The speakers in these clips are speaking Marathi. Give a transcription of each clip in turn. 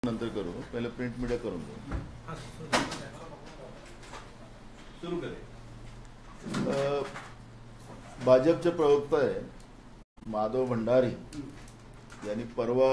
नंतर करू, पहिले प्रिंट मीडिया करून दो. सुरू करे. भाजपचे प्रवक्ता आहे माधव भंडारी यांनी परवा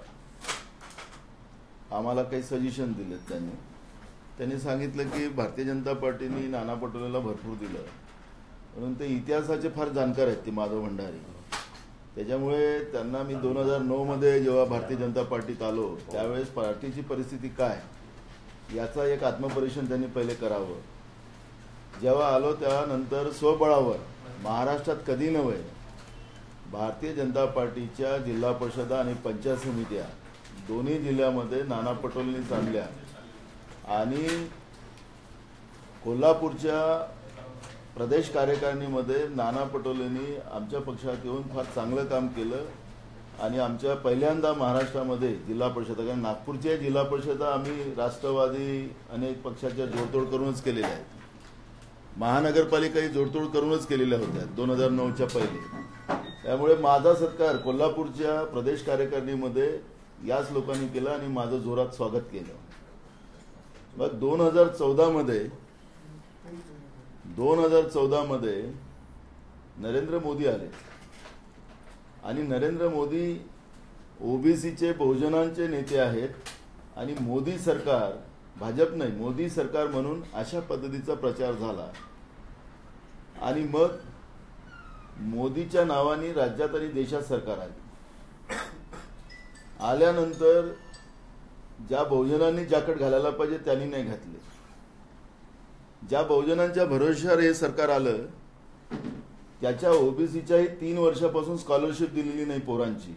आम्हाला काही सजेशन दिलेत. त्यांनी सांगितलं की भारतीय जनता पार्टीने नाना पटोलेला भरपूर दिलं, म्हणून ते इतिहासाचे फार जाणकार आहेत ते माधव भंडारी. त्याच्यामुळे त्यांना मी 2009 मध्ये जेव्हा भारतीय जनता पार्टीत आलो त्यावेळेस पार्टीची परिस्थिती काय याचा एक आत्मपरीक्षण त्यांनी पहिले करावं. जेव्हा आलो त्यानंतर स्वबळावर महाराष्ट्रात कधी नव्हे भारतीय जनता पार्टीच्या जिल्हा परिषदा आणि पंचायत समित्या दोन्ही जिल्ह्यामध्ये नाना पटोलेंनी आणल्या आणि कोल्हापूरच्या प्रदेश कार्यकारिणीमध्ये नाना पटोलेंनी आमच्या पक्षात येऊन फार चांगलं काम केलं आणि आमच्या पहिल्यांदा महाराष्ट्रामध्ये जिल्हा परिषदा, कारण नागपूरच्या जिल्हा परिषदा आम्ही राष्ट्रवादी अनेक पक्षाच्या जोडतोड करूनच केलेल्या आहेत, महानगरपालिकाही जोडतोड करूनच केलेल्या होत्या 2009च्या पहिले. त्यामुळे माझा सत्कार कोल्हापूरच्या प्रदेश कार्यकारिणीमध्ये याच लोकांनी केला आणि माझं जोरात स्वागत केलं. मग 2014 मध्ये नरेंद्र मोदी आले आणि नरेंद्र मोदी ओबीसीचे बहुजनांचे नेते आहेत आणि मोदी सरकार, भाजप नाही मोदी सरकार म्हणून अशा पद्धतीचा प्रचार झाला आणि मग मोदीच्या नावाने राज्यात आणि देशात सरकार आली. आल्यानंतर ज्या बहुजनांनी जॅकेट घालायला पाहिजे त्यांनी नाही घातले. ज्या बहुजनांच्या भरोश्यावर हे सरकार आलं त्याच्या ओबीसीच्याही 3 वर्षापासून स्कॉलरशिप दिलेली नाही पोरांची.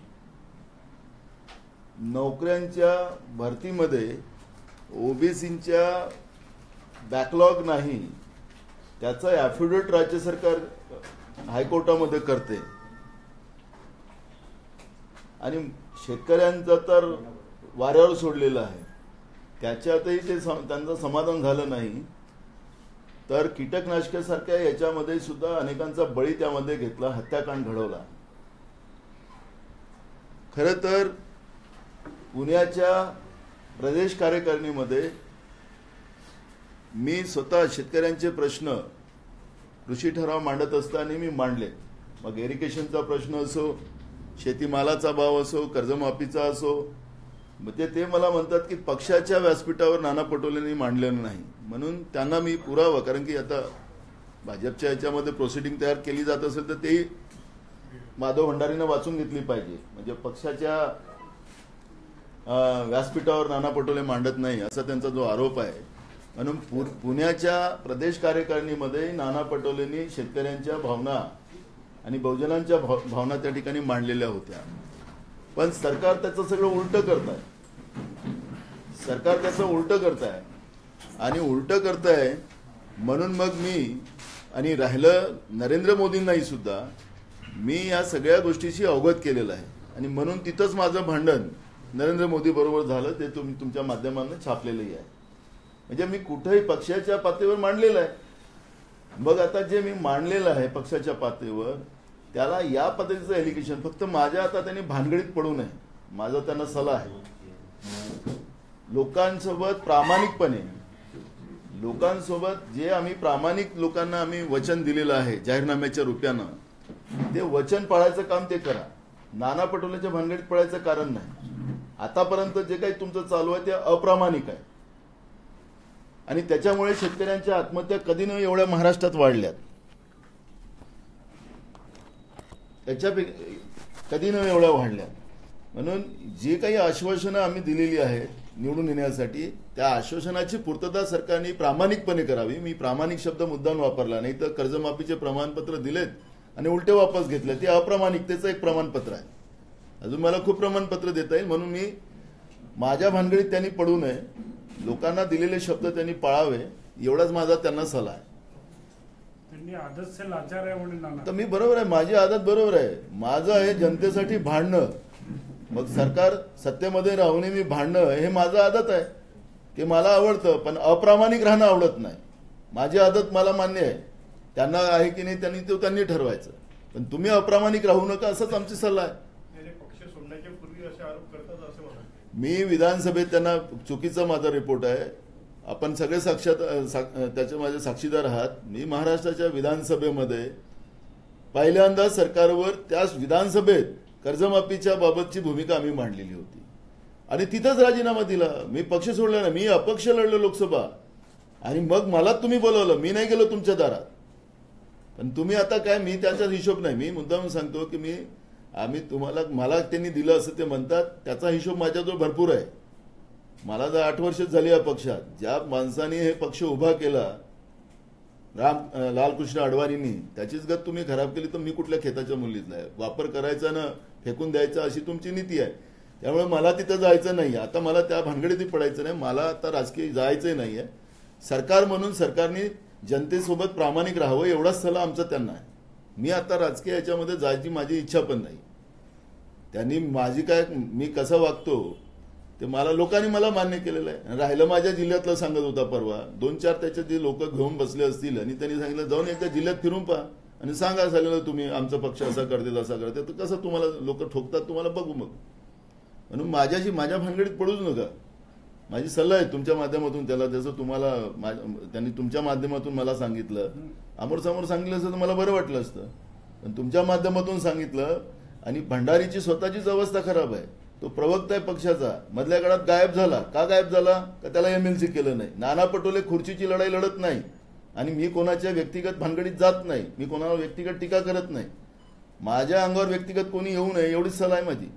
नोकऱ्यांच्या भरतीमध्ये ओबीसींच्या बॅकलॉग नाही त्याचा ॲफिडेविट राज्य सरकार हायकोर्टामध्ये करते आणि शेतकऱ्यांचा तर वाऱ्यावर सोडलेला आहे. त्याच्यातही ते त्यांचं समाधान झालं नाही तर कीटकनाशकासारख्या याच्यामध्ये सुद्धा अनेकांचा बळी त्यामध्ये घेतला, हत्याकांड घडवला. खरं तर पुण्याच्या प्रदेश कार्यकारिणीमध्ये मी स्वतः शेतकऱ्यांचे प्रश्न कृषी ठराव मांडत असताना मी मांडले. मग इरिगेशनचा प्रश्न असो, शेतीमालाचा भाव असो, कर्जमाफीचा असो, मग ते मला म्हणतात की पक्षाच्या व्यासपीठावर नाना पटोलेंनी मांडलेलं नाही. म्हणून त्यांना मी पुरावा, कारण की आता भाजपच्या याच्यामध्ये प्रोसिडिंग तयार केली जात असेल तर तेही माधव भंडारीनं वाचून घेतली पाहिजे. म्हणजे पक्षाच्या व्यासपीठावर नाना पटोले मांडत नाही असा त्यांचा जो आरोप आहे. म्हणून पुण्याच्या प्रदेश कार्यकारिणीमध्ये नाना पटोलेंनी शेतकऱ्यांच्या भावना आणि बहुजनांच्या भावना त्या ठिकाणी मांडलेल्या होत्या. पण सरकार त्याचं सगळं उलटं करत आहे. सरकार त्याचं उलटं करत आहे आणि उलटं करत आहे म्हणून मग मी आणि राहिलं नरेंद्र मोदींनाही सुद्धा मी या सगळ्या गोष्टीशी अवगत केलेलं आहे आणि म्हणून तिथंच माझं भांडण नरेंद्र मोदी बरोबर झालं. ते तुमच्या माध्यमातून छापलेलंही आहे. म्हणजे मी कुठेही पक्षाच्या पातळीवर मांडलेलं आहे. मग आता जे मी मांडलेलं आहे पक्षाच्या पातळीवर त्याला या पद्धतीचं एलिगेशन फक्त माझ्या आता त्यांनी भानगडीत पडू नये माझा त्यांना सल्ला आहे. लोकांसोबत प्रामाणिकपणे, लोकांसोबत जे आम्ही प्रामाणिक लोकांना आम्ही वचन दिलेलं आहे जाहीरनाम्याच्या रूपानं ते वचन पाळायचं काम ते करा. नाना पटोलेच्या भानगडीत पडायचं कारण नाही. आतापर्यंत जे काही तुमचं चालू आहे ते अप्रामाणिक आहे आणि त्याच्यामुळे शेतकऱ्यांच्या आत्महत्या कधी न एवढ्या महाराष्ट्रात वाढल्यात, त्याच्यापैकी कधी न एवढ्या वाढल्यात. म्हणून जे काही आश्वासनं आम्ही दिलेली आहेत निवडून येण्यासाठी त्या आश्वासनाची पूर्तता सरकारने प्रामाणिकपणे करावी. मी प्रामाणिक शब्द मुद्दाम वापरला नाही तर कर्जमाफीचे प्रमाणपत्र दिलेत आणि उलटे वापस घेतले ते अप्रामाणिकतेचं एक प्रमाणपत्र आहे. अजून मला खूप प्रमाणपत्र देता येईल. म्हणून मी माझ्या भानगडीत त्यांनी पडू नये, लोकांना दिलेले शब्द त्यांनी पाळावे एवढाच माझा त्यांना सल्ला आहे. तर मी बरोबर आहे, माझी आदत बरोबर आहे. माझं आहे जनतेसाठी भांडणं. मग सरकार सत्तेमध्ये राहून मी भांडणं हे माझं आदत आहे की मला आवडतं, पण अप्रामाणिक राहणं आवडत नाही. माझी आदत मला मान्य आहे, त्यांना आहे की नाही त्यांनी ठरवायचं. पण तुम्ही अप्रामाणिक राहू नका असंच आमची सल्ला आहे. पक्ष सोडण्याच्या पूर्वी असे आरोप करतात असं म्हणतात. मी विधानसभेत त्यांना चुकीचा माझा रिपोर्ट आहे. आपण सगळे त्याचे माझे साक्षीदार आहात. मी महाराष्ट्राच्या विधानसभेमध्ये पहिल्यांदा सरकारवर त्याच विधानसभेत कर्जमाफीच्या बाबतची भूमिका आम्ही मांडलेली होती आणि तिथंच राजीनामा दिला. मी पक्ष सोडला नाही, मी अपक्ष लढलो लोकसभा आणि मग मला तुम्ही बोलवलं. मी नाही गेलो तुमच्या दारात. पण तुम्ही आता काय, मी त्याचा हिशोब नाही. मी मुद्दाम सांगतो की मला त्यांनी दिलं असं ते म्हणतात, त्याचा हिशोब माझ्याजवळ भरपूर आहे. मला जर 8 वर्ष झाली या पक्षात. ज्या माणसाने हे पक्ष उभा केला, लालकृष्ण अडवाणींनी, त्याचीच गत तुम्ही खराब केली तर मी कुठल्या खेताच्या मुलीतला आहे. वापर करायचा ना फेकून द्यायचा अशी तुमची नीती आहे. त्यामुळे मला तिथं जायचं नाही. आता मला त्या भानगडीत पडायचं नाही. मला आता राजकीय जायचंही नाही आहे. सरकार म्हणून सरकारने जनतेसोबत प्रामाणिक राहावं एवढाच सल्ला आमचा त्यांना आहे. मी आता राजकीय याच्यामध्ये जायची माझी इच्छा पण नाही. त्यांनी माझी काय, मी कसं वागतो ते लोकांनी मला मान्य केलेलं आहे. राहिलं माझ्या जिल्ह्यातलं सांगत होता परवा, 2-4 त्याचे जे लोक घेऊन बसले असतील आणि त्यांनी सांगितलं जाऊन एकदा जिल्ह्यात फिरून पहा आणि सांगा झालेलं तुम्ही आमचा पक्ष असा करते तसा करते, तर कसं तुम्हाला लोक ठोकतात तुम्हाला बघू. मग म्हणून माझ्या भानगडीत पडूच नका. माझी सल्ला आहे तुमच्या माध्यमातून त्याला, जसं तुम्हाला त्यांनी तुमच्या माध्यमातून मला सांगितलं, समोर सांगितलं असतं तर मला बरं वाटलं असतं. पण तुमच्या माध्यमातून सांगितलं आणि भंडारीची स्वतःचीच अवस्था खराब आहे. तो प्रवक्ता आहे पक्षाचा, मधल्या काळात गायब झाला. का गायब झाला? का त्याला MLC केलं नाही. नाना पटोले खुर्चीची लढाई लढत नाही आणि मी कोणाच्या व्यक्तिगत भानगडीत जात नाही. मी कोणाला व्यक्तिगत टीका करत नाही. माझ्या अंगावर व्यक्तिगत कोणी येऊ नये एवढीच सलाह आहे माझी.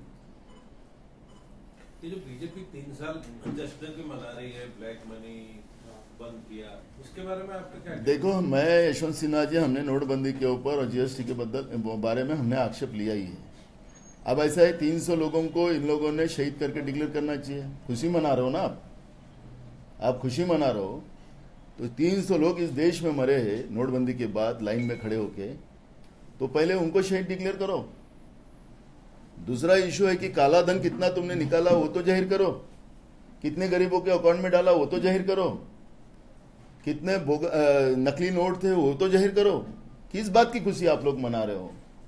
जो बीजेपी 3 साल जश्न की मना रही है, ब्लैक मनी बंद किया, उसके बारे में आपका क्या? देखो, मैं यशवंत सिन्हा जी, हमने नोटबंदी के ऊपर और GST के बारे में हमने आक्षेप लिया ही है. अब ऐसा है 300 लोगों को इन लोगों ने शहीद करके डिक्लेयर करना चाहिए. खुशी मना रहे हो ना आप खुशी मना रहे हो. तो 300 लोग इस देश में मरे हैं नोटबंदी के बाद लाइन में खड़े होके, तो पहले उनको शहीद डिक्लेयर करो. दूसरा इशू है कि काला धन कितना तुमने निकाला वो तो जाहिर करो. कितने गरीबों के अकाउंट में डाला वो तो जाहिर करो. कितने नकली नोट थे वो तो जाहिर करो. किस बात की खुशी आप लोग मना रहे हो?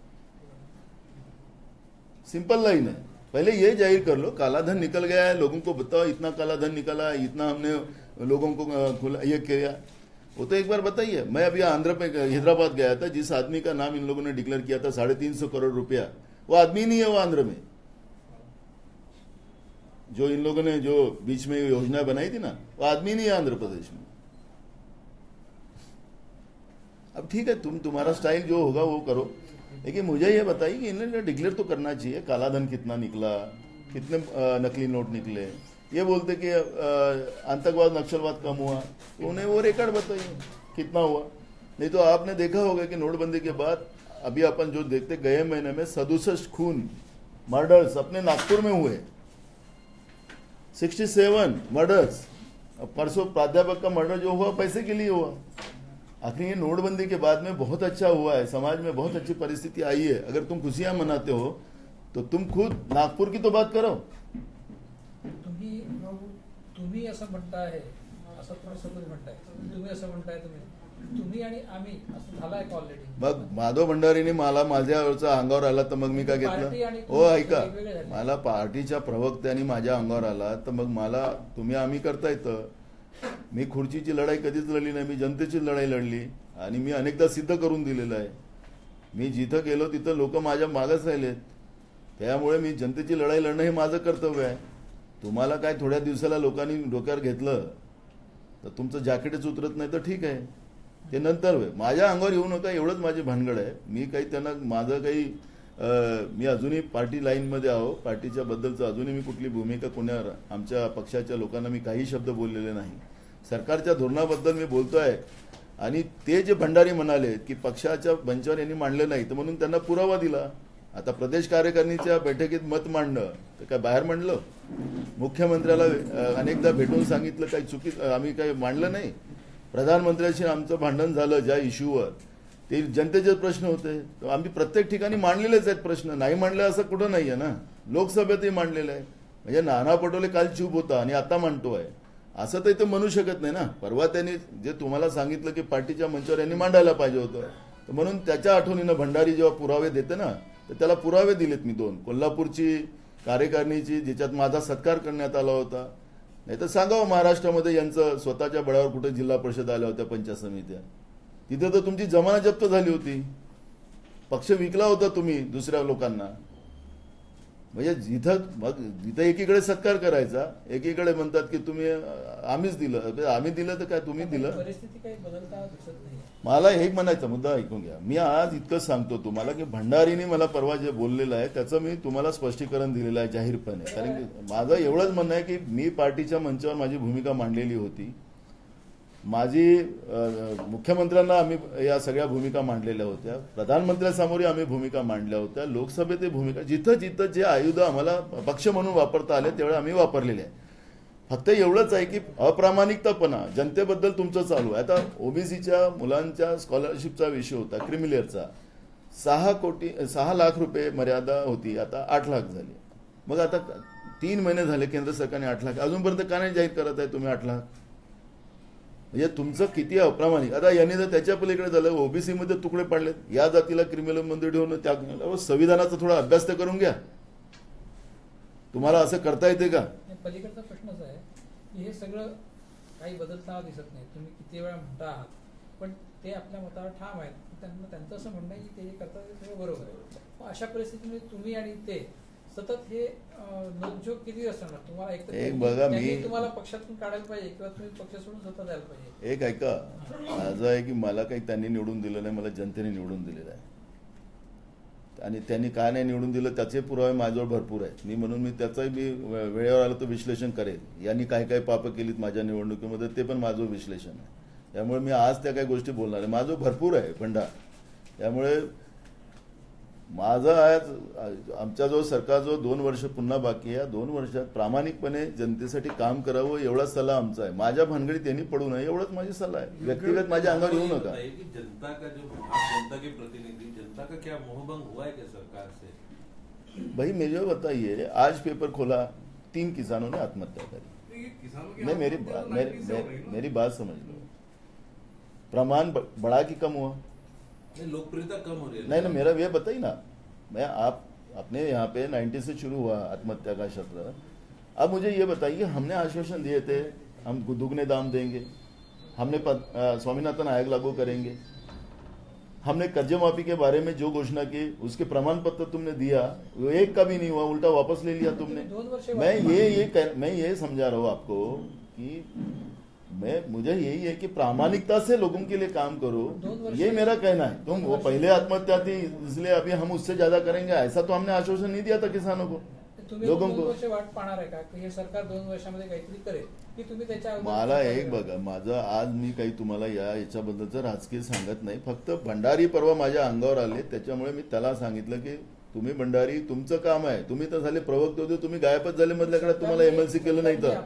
सिंपल लाइन है, पहले ये जाहिर कर लो काला धन निकल गया है, लोगों को बताओ इतना काला धन निकला है, इतना हमने लोगों को ये किया, वो तो एक बार बताइए. मैं अभी हैदराबाद गया था, जिस आदमी का नाम इन लोगों ने डिक्लेयर किया था 350 करोड़ रुपया, वो आदमी नहीं है वो आंध्र में. जो इन लोगों ने जो बीच में योजना बनाई थी ना, वो आदमी नहीं है आंध्र प्रदेश में. अब ठीक है, तुम्हारा स्टाइल जो होगा वो करो, लेकिन मुझे ये बताइए कि इन्हें डिक्लेयर तो करना चाहिए काला धन कितना निकला, कितने नकली नोट निकले. ये बोलते कि आतंकवाद नक्सलवाद कम हुआ, तो उन्हें वो रिकॉर्ड बताइए कितना हुआ. नहीं तो आपने देखा होगा कि नोटबंदी के बाद अभी अपन जो देखते गए महीने में 67 खून मर्डर्स अपने नागपुर में हुए, 67 मर्डर्स. परसों प्राध्यापक का मर्डर जो हुआ पैसे के लिए हुआ. आखिर ये नोटबंदी के बाद में बहुत अच्छा हुआ है, समाज में बहुत अच्छी परिस्थिति आई है. अगर तुम खुशियां मनाते हो तो तुम खुद नागपुर की तो बात करो. तुम्ही असं म्हणताय, असं थोडंसं म्हणताय, तुम्ही असं म्हणताय, तुम्ही आणि आम्ही असं झालं आहे ऑलरेडी. मग माधव भंडारीने मला माझ्यावरचा अंगावर आला तर मग मी काय घेतलं? हो ऐका, मला पार्टीच्या प्रवक्त्याने माझ्या अंगावर आला तर मग मला तुम्ही आम्ही करता येतं. मी खुर्चीची लढाई कधीच लढली नाही, मी जनतेची लढाई लढली आणि मी अनेकदा सिद्ध करून दिलेलं आहे. मी जिथं गेलो तिथं लोक माझ्या मागच राहिलेत. त्यामुळे मी जनतेची लढाई लढणं हे माझं कर्तव्य आहे. तुम्हाला काय थोड्या दिवसाला लोकांनी डोक्यावर घेतलं तर तुमचं जॅकेटच उतरत नाही तर ठीक आहे, ते नंतर माझ्या अंगावर येऊ नका एवढंच माझी भानगड आहे. मी काही त्यांना माझं काही मी अजूनही पार्टी लाईनमध्ये आहो. पार्टीच्या बद्दलचं अजूनही मी कुठली भूमिका कोणावर आमच्या पक्षाच्या लोकांना मी काही शब्द बोललेले नाही. सरकारच्या धोरणाबद्दल मी बोलतोय आणि ते जे भंडारी म्हणाले की पक्षाच्या मंचावर यांनी मांडलं नाही तर म्हणून त्यांना पुरावा दिला. आता प्रदेश कार्यकारिणीच्या बैठकीत मत मांडणं तर काय बाहेर मांडलं? मुख्यमंत्र्याला अनेकदा भेटून सांगितलं काही चुकी आम्ही काही मांडलं नाही. प्रधानमंत्र्यांशी आमचं भांडण झालं ज्या इश्यूवर, ते जनतेचे प्रश्न होते. तर आम्ही प्रत्येक ठिकाणी मांडलेलेच आहेत प्रश्न. नाही मांडले असं कुठं नाही आहे ना. लोकसभेतही मांडलेलं आहे. म्हणजे नाना पटोले काल चूप होता आणि आता मांडतोय असं तर इथं म्हणू शकत नाही ना. परवा त्यांनी जे तुम्हाला सांगितलं की पार्टीच्या मंचावर यांनी मांडायला पाहिजे होतं, तर म्हणून त्याच्या आठवणीनं भंडारी जेव्हा पुरावे देते ना तर त्याला पुरावे दिलेत मी 2. कोल्हापूरची कार्यकारिणीची, ज्याच्यात माझा सत्कार करण्यात आला होता. नाही तर सांगावं महाराष्ट्रामध्ये यांचं स्वतःच्या बळावर कुठे जिल्हा परिषद आल्या होत्या, पंचायत समित्या, तिथे तर तुमची जमाना जप्त झाली होती. पक्ष विकला होता तुम्ही दुसऱ्या लोकांना. म्हणजे जिथं एकीकडे सत्कार करायचा, एकीकडे म्हणतात की तुम्ही आम्हीच दिलं. आम्ही दिलं तर काय तुम्ही दिलं. परिस्थिती काही बदलता दिसत नाही. मला एक म्हणायचं, मुद्दा ऐकून घ्या. मी आज इतकं सांगतो तुम्हाला की भंडारीने मला परवा जे बोललेलं आहे त्याचं मी तुम्हाला स्पष्टीकरण दिलेलं आहे जाहीरपणे. कारण की माझं एवढंच म्हणणं आहे की मी पार्टीच्या मंचावर माझी भूमिका मांडलेली होती. माझी मुख्यमंत्र्यांना आम्ही या सगळ्या भूमिका मांडलेल्या होत्या. प्रधानमंत्र्यांसमोरही आम्ही भूमिका मांडल्या होत्या. लोकसभेत भूमिका, जिथं जिथं जे आयुध आम्हाला पक्ष म्हणून वापरता आले तेवढे आम्ही वापरलेले आहे. फक्त एवढंच आहे की अप्रामाणिकतापणा जनतेबद्दल तुमचं चालू आहे. आता ओबीसीच्या मुलांच्या स्कॉलरशिपचा विषय होता, क्रिमिलेअरचा. 6 लाख रुपये मर्यादा होती, आता 8 लाख झाली. मग आता 3 महिने झाले केंद्र सरकारने 8 लाख, अजूनपर्यंत का नाही जाहीर करत आहे तुम्ही 8 लाख? म्हणजे तुमचं किती अप्रामाणिक. आता यांनी जर त्याच्या पलीकडे झालं, ओबीसी मध्ये तुकडे पाडलेत, या जातीला क्रिमिनल मध्ये ठेवून त्या संविधानाचा थोडा अभ्यास तर करून घ्या. तुम्हाला असं करता येते का? पलीकडचा प्रश्नच आहे की हे सगळं काही बदलता दिसत नाही. तुम्ही किती वेळा म्हणता आहात, पण ते आपल्या मतावर ठाम आहेत. त्यांचं असं म्हणणं आहे की ते करतात ते सगळं बरोबर आहे. अशा परिस्थितीमध्ये तुम्ही आणि ते सतत हे नोकझोक किती असणार? तुम्हाला एक बघा, मी तुम्हाला पक्षातून काढायला पाहिजे किंवा तुम्ही पक्ष सोडून स्वतः जायला पाहिजे. एक ऐका, माझं आहे की मला काही त्यांनी निवडून दिलं नाही, मला जनतेने निवडून दिलेलं आहे. आणि त्यांनी काय नाही निवडून दिलं त्याचे पुरावे माझ्याजवळ भरपूर आहेत. म्हणून मी त्याचंही मी वेळेवर आलं तर विश्लेषण करेल. यांनी काय काय पापं केलीत माझ्या निवडणुकीमध्ये ते पण माझं विश्लेषण आहे. त्यामुळे मी आज त्या काही गोष्टी बोलणार आहे. माझं भरपूर आहे भंडार. त्यामुळे माझं आज आमच्याजवळ सरकारजवळ 2 वर्ष पुन्हा बाकी आहे. 2 वर्षात प्रामाणिकपणे जनतेसाठी काम करावं एवढा सल्ला आमचा आहे. माझ्या भानगडीत त्यांनी पडू नये एवढंच माझी सल्ला आहे. व्यक्तिगत माझ्या अंगावर येऊ नका. जनता का जो जनता के प्रतिनिधि, जनता का क्या मोहभंग हुआ है क्या सरकार से? भाई मुझे बताइए, आज पेपर खोला, 3 किसानों ने आत्महत्या करी. नहीं, मेरी बात समझ लो. प्रमाण बढ़ा कि कम हुआ? लोकप्रियता कम हो रही है. नहीं ना, मेरा ये बताइए ना. मैं अपने यहाँ पे 90 से शुरू हुआ आत्महत्या का सत्र. अब मुझे ये बताइए, हमने आश्वासन दिए थे हम दुगने दाम देंगे, हमने स्वामीनाथन आयोग लागू करेंगे, हमने कर्ज माफी के बारे में जो घोषणा की उसके प्रमाण पत्र तुमने दिया, वो एक का भी नहीं हुआ, उल्टा वापस ले लिया तुमने. मैं ये समझा रहा हूँ आपको कि मुझे यही है कि प्रामाणिकता से लोगों के लिए काम करो. ये मेरा कहना है. तुम वो पहले आत्महत्या थी इसलिए अभी हम उससे ज्यादा करेंगे, ऐसा तो हमने आश्वासन नहीं दिया था किसानों को, लोगों को. वाट पाहणार आहे का की हे सरकार 2 वर्षामध्ये काहीतरी करेल की तुम्ही त्याच्या? मला एक बघा, माझं आज मी काही तुम्हाला याच्याबद्दलचं राजकीय सांगत नाही. फक्त भंडारी परवा माझ्या अंगावर आले त्याच्यामुळे मी त्याला सांगितलं की तुम्ही भंडारी, तुमचं काम आहे. तुम्ही तर झाले प्रवक्ते होते, तुम्ही गायबच झाले मधल्याकडे, तुम्हाला एमएलसी केलं नाही तर.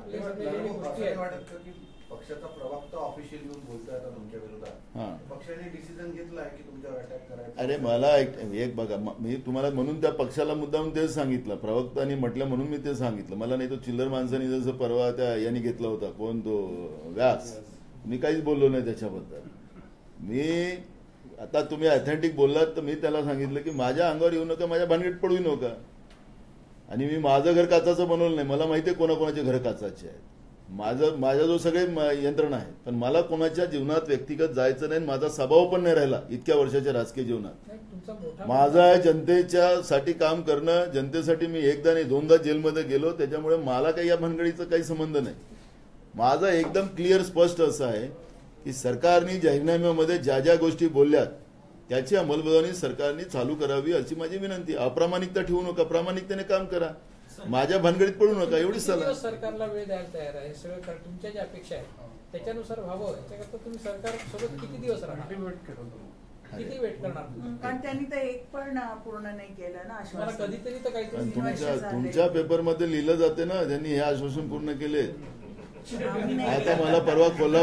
पक्षाचा प्रवक्ता ऑफिशियल येऊन बोलतोय आता तुमच्या विरोधात. पक्षाने डिसिजन घेतला आहे की तुमच्यावर अटॅक करायचा. अरे मला एक बघा, मी तुम्हाला म्हणून त्या पक्षाला मुद्दाम तेच सांगितलं, प्रवक्तानी म्हटलं म्हणून मी ते सांगितलं. मला नाही तो चिल्लर माणसाने जसं परवा त्या यांनी घेतला होता, कोण तो व्यास, मी काहीच बोललो नाही त्याच्याबद्दल. मी आता तुम्ही ऑथेंटिक बोललात तर मी त्याला सांगितलं की माझ्या अंगावर येऊ नका, माझ्या भानगडीत पडू नका. आणि मी माझं घर काचाचं बनवलं नाही. मला माहिती आहे कोणाकोणाचे घर काचाचे आहेत. माझ्या जो सगळे यंत्रणा आहे, पण मला कोणाच्या जीवनात व्यक्तिगत जायचं नाही. माझा स्वभाव पण नाही राहिला इतक्या वर्षाच्या राजकीय जीवनात. माझं आहे जनतेच्या साठी काम करणं. जनतेसाठी मी एकदा नाही 2दा जेलमध्ये गेलो. त्याच्यामुळे मला काही या भानगडीचा काही संबंध नाही. माझं एकदम क्लिअर स्पष्ट असं आहे की सरकारने जाहीरनाम्यामध्ये ज्या ज्या गोष्टी बोलल्यात त्याची अंमलबजावणी सरकारने चालू करावी अशी माझी विनंती. अप्रामाणिकता ठेवू नका, प्रामाणिकतेने काम करा, माझ्या भानगडीत पडू नका, एवढीच सल्ला. सरकारला वेळ द्यायला तयार आहे, सगळं तुमच्या ज्या अपेक्षा आहेत त्याच्यानुसार व्हावं. याच्याकरता तुम्ही सरकार सोबत किती दिवस राहणार, किती वेट करणार? कारण त्यांनी तर एक पण पूर्ण नाही केलं ना आश्वासन. कधीतरी तर काहीतरी तुमच्या पेपरमध्ये लिहिलं जाते ना त्यांनी हे आश्वासन पूर्ण केले. आता मला परवा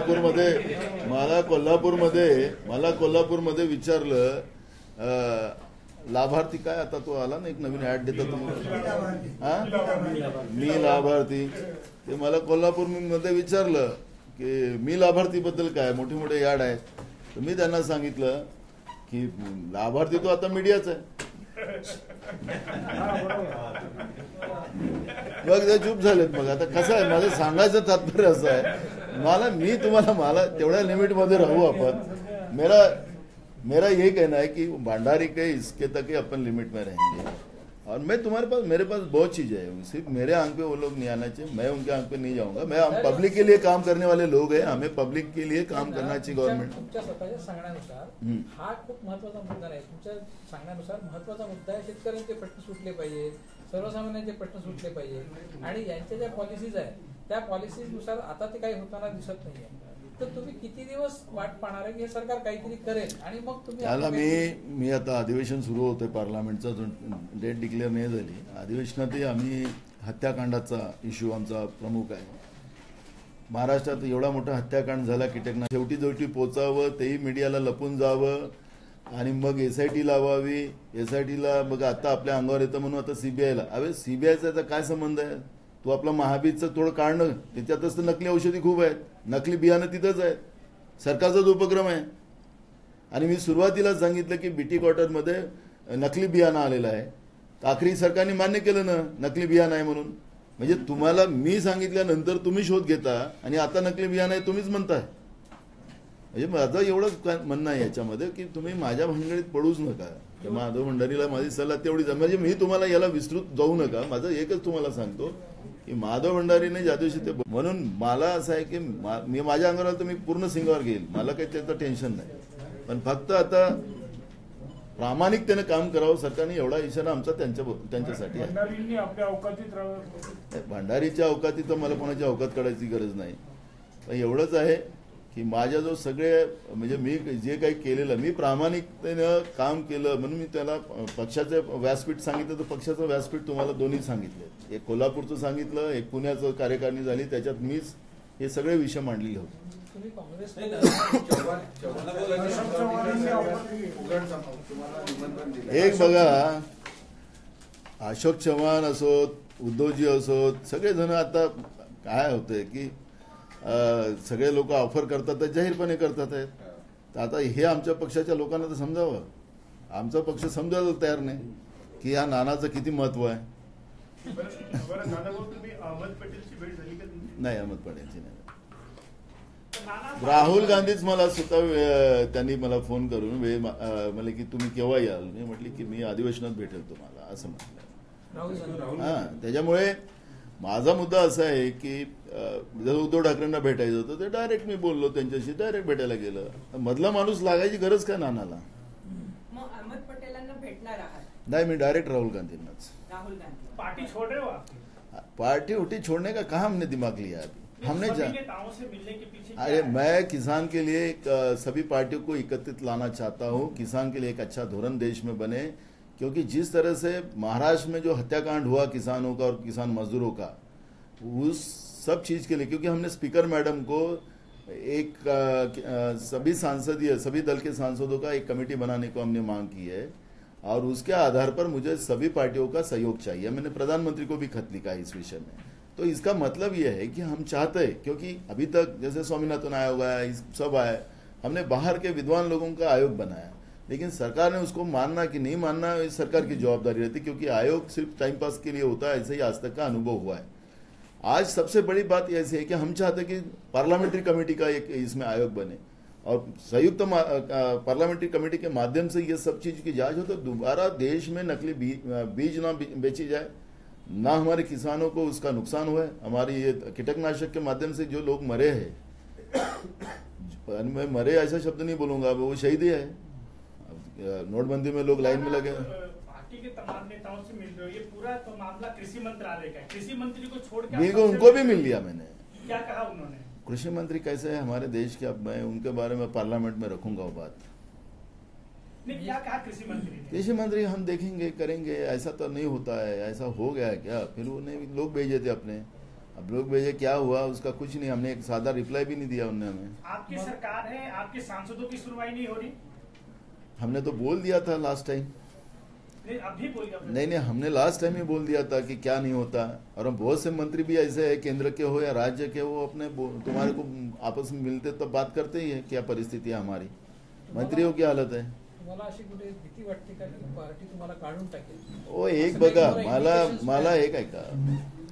कोल्हापूरमध्ये विचारलं लाभार्थी काय, आता तो आला ना एक नवीन ऍड देता तुम्ही, मी लाभार्थी. ते मला कोल्हापूरमध्ये विचारलं की मी लाभार्थी बद्दल काय, मोठे मोठे याड आहेत. तर मी त्यांना सांगितलं की लाभार्थी तो आता मीडियाचा आहे. मग ते चूप झालेत. मग आता कसं आहे, माझं सांगायचं तात्पर्य असं आहे, मला तेवढ्या लिमिटमध्ये राहू आपण. मेरा ये कहना है कि भंडारी के इसके तक ही अपन लिमिट में रहेंगे. और मेरे पास बहुत चीजें हैं, सिर्फ मेरे आंख पे वो लोग नहीं आना चाहिए, मैं उनके आंख पे नहीं जाऊंगा. हम पब्लिक के लिए काम करने वाले लोग हैं, हमें पब्लिक के लिए काम करना चाहिए. गव्हर्नमेंट तुमच्या स्वतःच्या सांगण्यानुसार हा खूप महत्वाचा मुद्दा नाही. तुमच्या सांगण्यानुसार महत्वाचा मुद्दा आहे शेतकऱ्यांचे प्रश्न सुटले पाहिजे, सर्वसामान्यांचे प्रश्न सुटले पाहिजे. आणि यांच्या ज्या पॉलिसीज आहेत त्या पॉलिसीनुसार आता ते काही होताना दिसत नाहीये. तर तुम्ही किती दिवस वाट पाहणार आहे की हे सरकार काहीतरी करेल आणि मग तुम्ही त्याला मी आता अधिवेशन सुरू होतंय पार्लमेंटचा, डेट डिक्लेअर नाही झाली. अधिवेशनातही आम्ही हत्याकांडाचा इश्यू आमचा प्रमुख आहे. महाराष्ट्रात एवढा मोठा हत्याकांड झाला, कीटकनाशक शेवटी पोचावं, तेही मीडियाला लपून जावं आणि मग SIT लावावी. SITला मग आता आपल्या अंगावर येतं म्हणून आता CBIला. अरे CBIचा याचा काय संबंध आहे? तू आपला महाबीजचं थोडं काढणं, त्याच्यातच तर नकली औषधी खूप आहेत, नकली बियाणं तिथंच आहेत. सरकारचाच उपक्रम आहे. आणि मी सुरुवातीला सांगितलं की BT क्वार्टरमध्ये नकली बियाणं आलेलं आहे. आखरी सरकारने मान्य केलं ना नकली बियाणं आहे म्हणून. म्हणजे तुम्हाला मी सांगितल्यानंतर तुम्ही शोध घेता आणि आता नकली बियाणं आहे तुम्हीच म्हणताय. म्हणजे माझं एवढंच म्हणणं आहे याच्यामध्ये की तुम्ही माझ्या भानगडीत पडूच नका. माधव भंडारीला माझी सल्ला तेवढीच, म्हणजे मी तुम्हाला याला विस्तृत जाऊ नका. माझं एकच तुम्हाला सांगतो की माधव भंडारीने ज्यादिवशी ते, म्हणून मला असं आहे की मी माझ्या अंगावर आलं तर मी पूर्ण सिंगावर घेईल, मला काही त्याचं टेन्शन नाही. पण फक्त आता प्रामाणिकतेने काम करावं सरकारने, एवढा इशारा आमचा त्यांच्यासाठी आहे. भंडारीच्या अवकातीत तर मला कोणाच्या अवकात काढायची गरज नाही. पण एवढंच आहे की माझ्या जो सगळे म्हणजे मी जे काही केलेलं, मी प्रामाणिकतेनं काम केलं म्हणून मी त्याला पक्षाचं व्यासपीठ सांगितलं. तर पक्षाचं व्यासपीठ तुम्हाला दोन्ही सांगितले, एक कोल्हापूरचं सांगितलं, एक पुण्याचं कार्यकारिणी झाली, त्याच्यात मीच हे सगळे विषय मांडलेले होते. एक बघा, अशोक चव्हाण असोत, उद्धवजी असोत, सगळेजण आता काय होतंय की सगळे लोक ऑफर करतात तर जाहीरपणे करतात आहेत. तर आता हे आमच्या पक्षाच्या लोकांना तर समजावं. आमचा पक्ष समजायला तयार नाही की या नानाचं किती महत्व आहे. नाही, अहमद पटेलची नाही. राहुल गांधीच मला स्वतः त्यांनी मला फोन करून म्हणले की तुम्ही केव्हा याल. मी म्हटले की मी अधिवेशनात भेटेल तुम्हाला असं म्हटलं. त्याच्यामुळे माझा मुद्दा असा आहे की जर उद्धव ठाकरेंना भेटायचं होतं तर डायरेक्ट मी बोललो त्यांच्याशी, डायरेक्ट भेटायला गेलं. मधला माणूस लागायची गरज काय नानाला. मग अहमद पटेलांना भेटणार आहात? नहीं, मैं डायरेक्ट राहुल गांधीनाच. राहुल गांधी पार्टी छोड़ रहे हो आप? पार्टी उठी छोड़ने का कहाँ हमने दिमाग लिया अभी. हमने नेताओं से मिलने के पीछे अरे मैं किसान के लिए सभी पार्टियों को एकत्रित लाना चाहता हूँ. किसान के लिए एक अच्छा धोरण देश में बने, क्योंकि जिस तरह से महाराष्ट्र में जो हत्याकांड हुआ किसानों का और किसान मजदूरों का, उस सब चीज के लिए, क्योंकि हमने स्पीकर मैडम को एक सभी दल के सांसदों का एक कमेटी बनाने को हमने मांग की है और उसके आधार पर मुझे सभी पार्टियों का सहयोग चाहिए. मैंने प्रधानमंत्री को भी खत लिखा है इस विषय में. तो इसका मतलब यह है कि हम चाहते हैं, क्योंकि अभी तक जैसे स्वामीनाथन आयोग आया, सब आए, हमने बाहर के विद्वान लोगों का आयोग बनाया, लेकिन सरकार ने उसको मानना कि नहीं मानना इस सरकार की जवाबदारी रहती, क्योंकि आयोग सिर्फ टाइम पास के लिए होता है. ऐसे ही आज तक का अनुभव हुआ है. आज सबसे बड़ी बात ऐसी है कि हम चाहते हैं कि पार्लियामेंट्री कमेटी का एक इसमें आयोग बने और संयुक्त पार्लियामेंट्री कमेटी के माध्यम से ये सब चीज की जांच हो, तो दोबारा देश में नकली बीज ना बेची जाए, ना हमारे किसानों को उसका नुकसान हुआ है. हमारी ये कीटकनाशक के माध्यम से जो लोग मरे हैं, मैं मरे ऐसा शब्द नहीं बोलूंगा, वो शहीद ही है. नोटबंदी में लोग लाइन में लगे. पार्टी के तमाम नेताओं से मिल रहे हो, ये पूरा तो मामला कृषि मंत्रालय का है. कृषि मंत्री को छोड़ के बिल्कुल उनको भी मिल लिया मैंने. क्या कहा उन्होंने? कृषि मंत्री कैसे है हमारे देश के, अब मैं उनके बारे में पार्लियामेंट में रखूंगा वो बात. नहीं, क्या कहा कृषि मंत्री ने? कृषि मंत्री हम देखेंगे, करेंगे. ऐसा तो नहीं होता है, ऐसा हो गया है क्या? फिर उन्हें लोग भेजे थे अपने, अब लोग भेजे, क्या हुआ उसका कुछ नहीं. हमने एक सादा रिप्लाई भी नहीं दिया उन्होंने हमें. आपकी सरकार है, आपके सांसदों की सुनवाई नहीं हो रही? हमने तो बोल दिया था लास्ट टाइम. नहीं, अभी बोल दिया? नहीं, हमने लास्ट टाइम ही बोल दिया था कि क्या नहीं होता. और हम बहुत से मंत्री भी ऐसे है, केंद्र के हो या राज्य के, वो अपने तुम्हारे को आपस में मिलते तो बात करते ही है क्या परिस्थिति है हमारी, मंत्रियों की हालत है. तुम्हाला अशी कुठे भीती वाटते का की पार्टी तुम्हाला काढून टाकेल? ओ एक बघा, मला एक ऐका,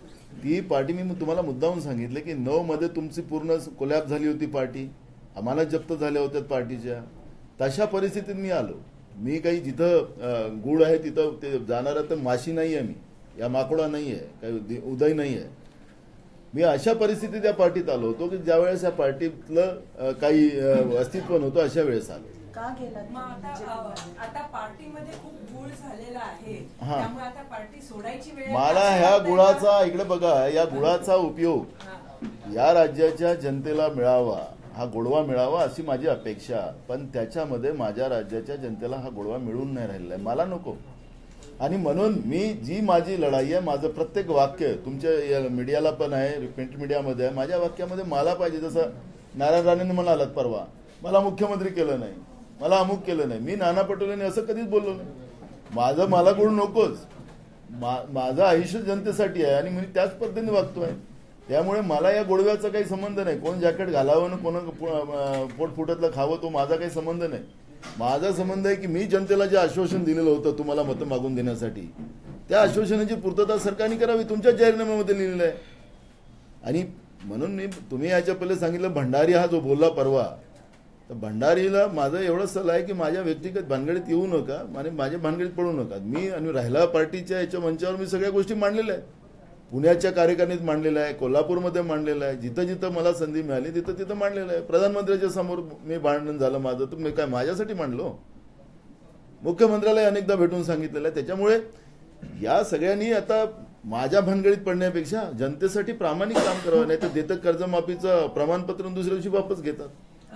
ती पार्टी मी तुम्हाला मुद्दामून सांगितलं की 9 मध्ये तुमची पूर्ण कोलॅप झाली होती पार्टी, आम्हाला जप्त झाल्या होत्या पार्टीच्या. तशा परिस्थितीत मी आलो. मी काही जिथं गुळ आहे तिथं ते जाणार तर माशी नाही आहे, मी या माकोडा नाही आहे, काही उदय नाही आहे. मी अशा परिस्थितीत त्या पार्टीत आलो होतो की ज्या वेळेस या पार्टीतलं काही अस्तित्व नव्हतं, अशा वेळेस आलो. का गेलात? मग आता पार्टीमध्ये खूप गुळ झालेला आहे, हा. त्यामुळे आता पार्टी सोडायची वेळ मला ह्या गुळाचा, इकडे बघा, या गुळाचा उपयोग या राज्याच्या जनतेला मिळावा, हा गोडवा मिळावा अशी माझी अपेक्षा. पण त्याच्यामध्ये माझ्या राज्याच्या जनतेला हा गोडवा मिळून नाही राहिलेला आहे, मला नको. आणि म्हणून मी जी माझी लढाई आहे, माझं प्रत्येक वाक्य तुमच्या मीडियाला पण आहे, प्रिंट मीडियामध्ये आहे, माझ्या वाक्यामध्ये मला पाहिजे. जसं नारायण राणेंनी म्हणालात परवा, मला मुख्यमंत्री केलं नाही, मला अमुक केलं नाही. मी नाना पटोलेंनी असं कधीच बोललो नाही. मला गुण नकोच. माझं आयुष्य जनतेसाठी आहे आणि मी त्याच पद्धतीने वागतोय. त्यामुळे मला या गोडव्याचा काही संबंध नाही. कोण जॅकेट घालावं ना कोण पोटफुटतलं खावं, तो माझा काही संबंध नाही. माझा संबंध आहे की मी जनतेला जे आश्वासन दिलेलं होतं तुम्हाला मतं मागून देण्यासाठी, त्या आश्वासनाची पूर्तता सरकारने करावी. तुमच्या जाहीरनाम्यामध्ये लिहिलेलं आहे. आणि म्हणून मी तुम्ही याच्या पहिले सांगितलं भंडारी हा जो बोलला परवा, तर भंडारीला माझं एवढं सल्ला आहे की माझ्या व्यक्तिगत भानगडीत येऊ नका आणि माझ्या भानगडीत पडू नका. मी आणि राहिला पार्टीच्या याच्या मंचावर मी सगळ्या गोष्टी मांडलेल्या आहेत. पुण्याच्या कार्यकारिणीत मांडलेलं आहे, कोल्हापूरमध्ये मांडलेलं आहे, जिथं जिथं मला संधी मिळाली तिथं तिथं मांडलेलं आहे. प्रधानमंत्र्यांच्या समोर मी भांडण झालं माझं, तर मी काय माझ्यासाठी मांडलो? मुख्यमंत्र्याला अनेकदा भेटून सांगितलेलं आहे. त्याच्यामुळे या सगळ्यांनी आता माझ्या भानगडीत पडण्यापेक्षा जनतेसाठी प्रामाणिक काम करावं. नाही तर देतं कर्जमाफीचं प्रमाणपत्र दुसऱ्या दिवशी वापस घेतात.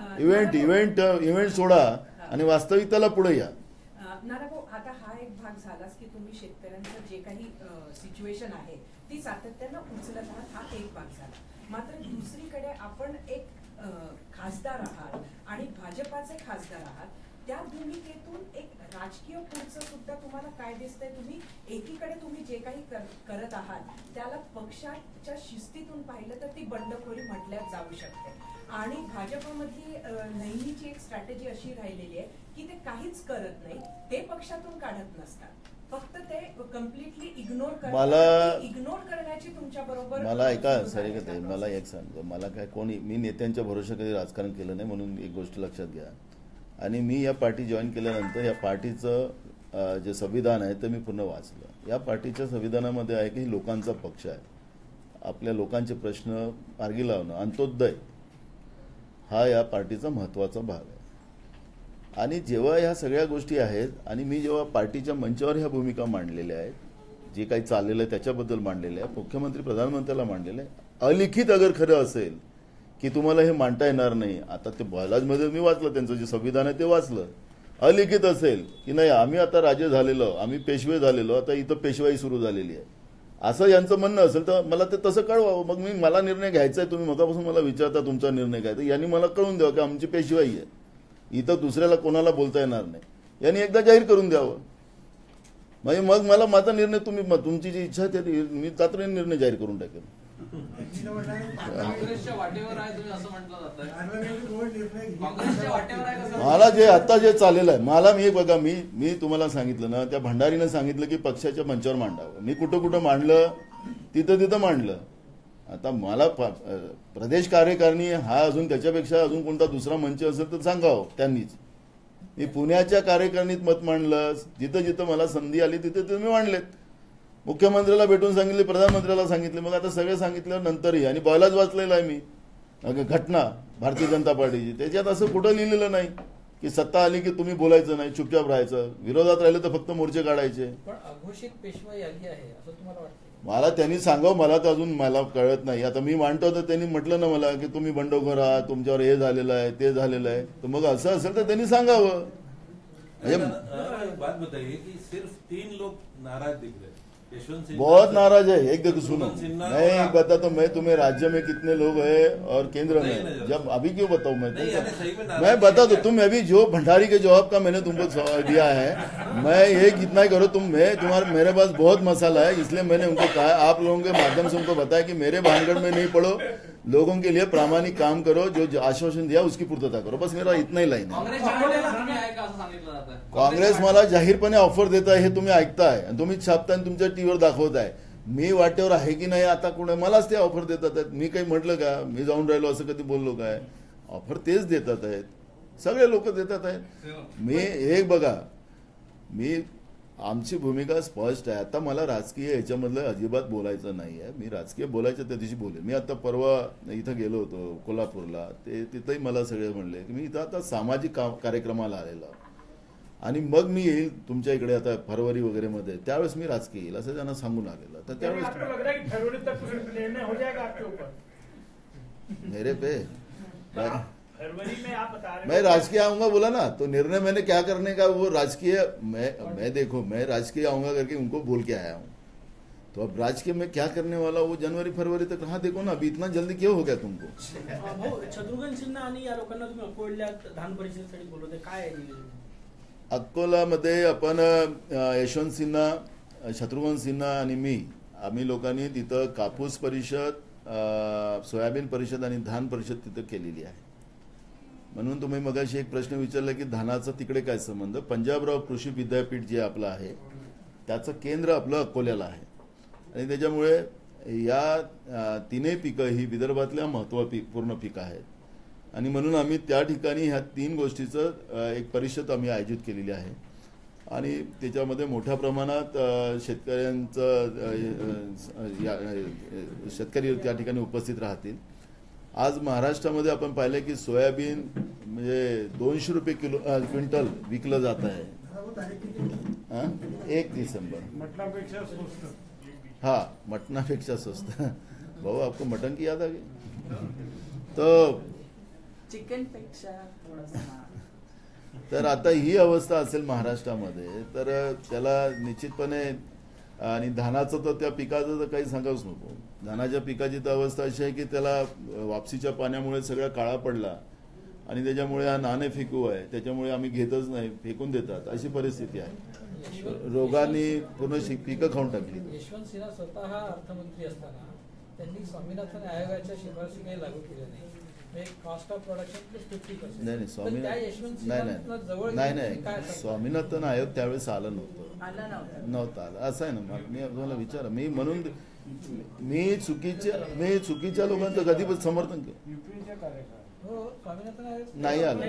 इव्हेंट सोडा आणि वास्तविकताला पुढे या. नाराभाऊ, आता हा एक भाग झालाच की तुम्ही शेतकऱ्यांचं जे काही सिच्युएशन आहे ती सातत्यानं उचलत आहात, हा एक भाग झाला. मात्र दुसरीकडे आपण एक खासदार आहात आणि भाजपाचे खासदार आहात. त्या भूमिकेतून एक राजकीय पुढचं सुद्धा तुम्हाला काय दिसतंय? तुम्ही एकीकडे तुम्ही जे काही करत आहात त्याला पक्षाच्या शिस्तीतून पाहिलं तर ती बंडखोरी म्हटल्यात जाऊ शकते. आणि भाजपमधली नेहमीची एक स्ट्रॅटेजी अशी राहिलेली आहे की ते काहीच करत नाही, ते पक्षातून काढत नसतात, फक्त ते कम्प्लिटली इग्नोर करण्याची तुमच्या बरोबर. मला ऐका सरिकताई, मला एक सांगतो, मला काय कोणी, मी नेत्यांच्या भरोशा कधी राजकारण केलं नाही, म्हणून एक गोष्ट लक्षात घ्या. आणि मी या पार्टी जॉईन केल्यानंतर या पार्टीचं जे संविधान आहे ते मी पूर्ण वाचलं. या पार्टीच्या संविधानामध्ये आहे की लोकांचा पक्ष आहे, आपल्या लोकांचे प्रश्न मार्गी लावणं, अंत्योदय हा या पार्टीचा महत्त्वाचा भाग आहे. आणि जेव्हा ह्या सगळ्या गोष्टी आहेत आणि मी जेव्हा पार्टीच्या मंचावर ह्या भूमिका मांडलेल्या आहेत, जे काही चाललेलं आहे त्याच्याबद्दल मांडलेलं आहे, मुख्यमंत्री प्रधानमंत्र्याला मांडलेलं आहे. अलिखित अगर खरं असेल की तुम्हाला हे मांडता येणार नाही, आता ते बॉयलाजमध्ये मी वाचलं, त्यांचं जे संविधान आहे ते वाचलं. अलिखित असेल की नाही आम्ही आता राजे झालेलो, आम्ही पेशवे झालेलो, आता इथं पेशवाई सुरू झालेली आहे, असं यांचं म्हणणं असेल तर मला ते तसं कळवावं. मग मला निर्णय घ्यायचा आहे. तुम्ही मगापासून मला विचारता तुमचा निर्णय काय, तर यांनी मला कळून द्यावं की आमची पेशवाई आहे, इथं दुसऱ्याला कोणाला बोलता येणार नाही, यांनी एकदा जाहीर करून द्यावं. म्हणजे मग मला माझा निर्णय, तुमची जी इच्छा आहे मी तातडीने निर्णय जाहीर करून टाकेन. मला जे आता जे चाललेलं आहे, मला मी बघा, मी तुम्हाला सांगितलं ना, त्या भंडारीनं सांगितलं की पक्षाच्या मंचावर मांडावं. मी कुठं कुठं मांडलं, तिथं मांडलं. आता मला प्रदेश कार्यकारिणी हा अजून त्याच्यापेक्षा अजून कोणता दुसरा मंच असेल तर सांगावं त्यांनीच. मी पुण्याच्या कार्यकारिणीत मत मांडलं, जिथं जिथं मला संधी आली तिथे मी मांडलेत. मुख्यमंत्र्याला भेटून सांगितले, प्रधानमंत्र्याला सांगितले, मग आता सगळे सांगितल्यानंतरही. आणि बॉयलाच वाचलेला आहे मी घटना भारतीय जनता पार्टीची, त्याच्यात असं कुठं लिहिलेलं नाही की सत्ता आली की तुम्ही बोलायचं नाही, चुपचाप राहायचं, विरोधात राहिले तर फक्त मोर्चे काढायचे. पण अघोषित पेशवाई आली आहे असं तुम्हाला वाटतं? मला त्यांनी सांगावं, मला तर अजून मला कळत नाही. आता मी मांडतो तर त्यांनी म्हटलं ना मला की तुम्ही बंडखोर आहात, तुमच्यावर हे झालेलं आहे ते झालेलं आहे, तर मग असं असेल तर त्यांनी सांगावं. बात बताइए कि सिर्फ 3 लोग नाराज दिख रहे हैं. बहुत नाराज है. एक देखो सुनो, मैं बताता तो मैं तुम्हें राज्य में कितने लोग हैं और केंद्र में, जब अभी क्यों बताऊं मैं बता दो. तुम अभी जो भंडारी के जवाब का मैंने तुमको दिया है, मैं ये इतना ही करो, तुम्हारे मेरे पास बहुत मसाला है, इसलिए मैंने उनको कहा, आप लोगों के माध्यम से उनको बताया कि मेरे भानगढ़ में नहीं पड़ो, लोगों के लिए प्रामाणिक काम करो, जो आश्वासन दिया उसकी पूर्तता करो. बस मेरा इतना ही लाईन आहे. काँग्रेस मला जाहीरपणे ऑफर देत आहे, हे तुम्ही ऐकताय आणि तुम्ही छापताय, तुमच्या टीव्हीवर दाखवताय. मी वाटेवर आहे की नाही आता कोण मलाच ते ऑफर देतात आहेत. मी काही म्हटलं का, मी जाऊन राहिलो असं कधी बोललो काय? ऑफर तेच देतात आहेत, सगळे लोक देतात आहेत. मी एक बघा, आमची भूमिका स्पष्ट आहे. आता मला राजकीय याच्यामधलं अजिबात बोलायचं नाही आहे. मी राजकीय बोलायचं त्या दिवशी बोलेन. मी आता परवा इथं गेलो होतो कोल्हापूरला, तिथंही मला सगळे म्हणले की मी इथं आता सामाजिक कार्यक्रमाला आलेलो आणि मग मी येईल तुमच्या इकडे आता फरवरी वगैरे मध्ये, त्यावेळेस मी राजकीय येईल असं त्यांना सांगून आलेलं. तर त्यावेळेस मेरे पे फरवरी में आप बता रहे मैं राजकीय आऊंगा बोला ना, तो निर्णय मैंने क्या करने का वो राजकीय मैं देखो मैं राजकीय आऊंगा करके उनको बोल के आया हूँ. तो अब राजकीय में क्या करने वाला वो जनवरी फरवरी तक. हाँ देखो ना, अभी इतना जल्दी क्यों हो गया तुमको? शत्रुघ्न सिन्हा आणि या लोकांना तुम्ही अकोल्यात विधान परिषदेसाठी बोलवते, काय आहे नियोजन? अकोलामध्ये आपण यशवंत सिन्हा, शत्रुघ्न सिन्हा आणि आम्ही लोकांनी तिथं कापूस परिषद, सोयाबीन परिषद आणि धान परिषद तिथं केलेली आहे. म्हणून तुम्ही मगाशी एक प्रश्न विचारला की धानाचा तिकडे काय संबंध. पंजाबराव कृषी विद्यापीठ जे आपलं आहे त्याचं केंद्र आपलं अकोल्याला आहे आणि त्याच्यामुळे या तीनही पिकं ही विदर्भातल्या महत्त्वपूर्ण पिकं आहेत आणि म्हणून आम्ही त्या ठिकाणी ह्या तीन गोष्टीचं एक परिषद आम्ही आयोजित केलेली आहे आणि त्याच्यामध्ये मोठ्या प्रमाणात शेतकरी त्या ठिकाणी उपस्थित राहतील. आज महाराष्ट्रामध्ये आपण पाहिलं की सोयाबीन म्हणजे 200 रुपये क्विंटल विकलं जात आहे. 1 डिसेंबर मटनापेक्षा स्वस्त. हाँ, मटनापेक्षा स्वस्त. भाऊ आपको मटन की याद आ गई? तो चिकन पेक्षा तर आता ही अवस्था असेल महाराष्ट्रामध्ये तर त्याला निश्चितपणे, आणि धानाचं तर त्या पिकाचं तर काही सांगावच नको. धानाच्या पिकाची तर अवस्था अशी आहे की त्याला वापसीच्या पाण्यामुळे सगळा काळा पडला आणि त्याच्यामुळे हा नाणे फेकू आहे, त्याच्यामुळे आम्ही घेतच नाही, फेकून देतात अशी परिस्थिती आहे. रोगांनी पूर्ण पिकं खाऊन टाकली. यशवंत सिन्हा स्वतः अर्थमंत्री असताना त्यांनी स्वामीनाथन आयोगाच्या शिफारसी काही लागू केल्या नाही. Cost of production plus 50%. नाही स्वामीनाथन आयोग त्यावेळेस आलं नव्हतं असं आहे ना. मी तुम्हाला विचारा, मी म्हणून मी चुकीच्या लोकांचं कधी पण समर्थन केलं नाही आलं.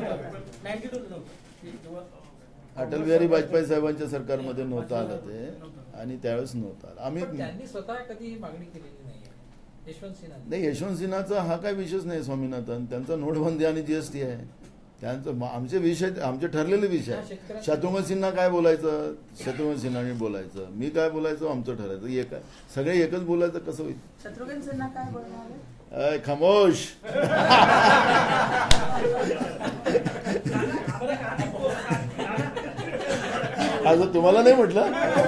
अटल बिहारी वाजपेयी साहेबांच्या सरकारमध्ये नव्हतं आलं ते आणि त्यावेळेस नव्हतं आलं. आम्ही त्यांनी स्वतः कधी मागणी केलेली नाही नाही. यशवंत सिन्हाचा हा काय विषयच नाही. स्वामीनाथन त्यांचा नोटबंदी आणि जीएसटी आहे त्यांचं. आमचे विषय आमचे ठरलेले विषय आहे. शत्रुघ्न सिन्हा काय बोलायचं, शत्रुघ्न सिन्हाने बोलायचं, मी काय बोलायचं, आमचं ठरायचं एक आहे. सगळे एकच बोलायचं कसं होईल? शत्रुघ्न सिन्हा काय बोलणार? खामोश. असं तुम्हाला नाही म्हटलं?